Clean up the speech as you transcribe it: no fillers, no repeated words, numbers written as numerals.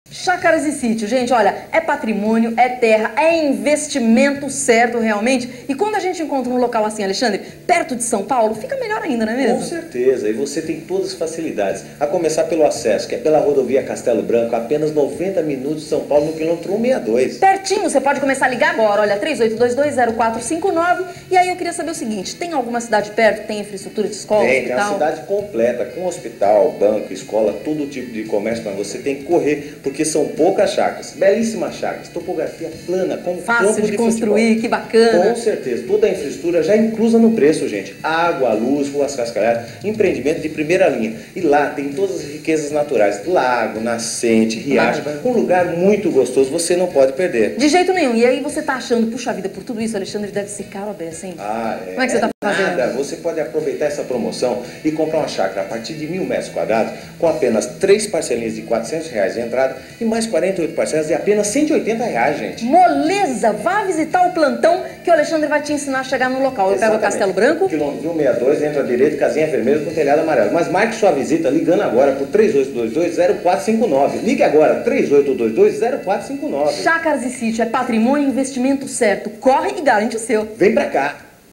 Chácaras e sítio, gente, olha, é patrimônio, é terra, é investimento certo realmente. E quando a gente encontra um local assim, Alexandre, perto de São Paulo, fica melhor ainda, não é mesmo? Com certeza, e você tem todas as facilidades. A começar pelo acesso, que é pela rodovia Castelo Branco, apenas 90 minutos de São Paulo no quilômetro 162. Pertinho, você pode começar a ligar agora, olha, 38220459. E aí eu queria saber o seguinte, tem alguma cidade perto que tem infraestrutura de escola, Tem hospital? a cidade completa, com hospital, banco, escola, todo tipo de comércio, mas você tem que correr, porque são poucas chácaras, belíssimas chácaras, topografia plana, como fácil campo de construir, futebol. que bacana. Com certeza, toda a infraestrutura já inclusa no preço, gente. Água, luz, ruas cascalhadas, empreendimento de primeira linha. E lá tem todas as riquezas naturais, lago, nascente, riacho, um lugar muito gostoso, você não pode perder. De jeito nenhum. E aí você tá achando, puxa vida, por tudo isso, Alexandre, deve ser caro a beça, hein? Ah, é. Como é que você tá fazendo? Nada. Você pode aproveitar essa promoção e comprar uma chácara a partir de 1.000 metros quadrados com apenas 3 parcelinhas de R$400 de entrada e mais 48 parcelas de apenas R$180, gente. Moleza! Vá visitar o plantão que o Alexandre vai te ensinar a chegar no local. Eu pego o Castelo Branco. Quilômetro 162, entra à direita, casinha vermelha com telhado amarelo. Mas marque sua visita ligando agora por 3822-0459. Ligue agora, 3822-0459. Chácaras e sítio é patrimônio e investimento certo. Corre e garante o seu. Vem pra cá.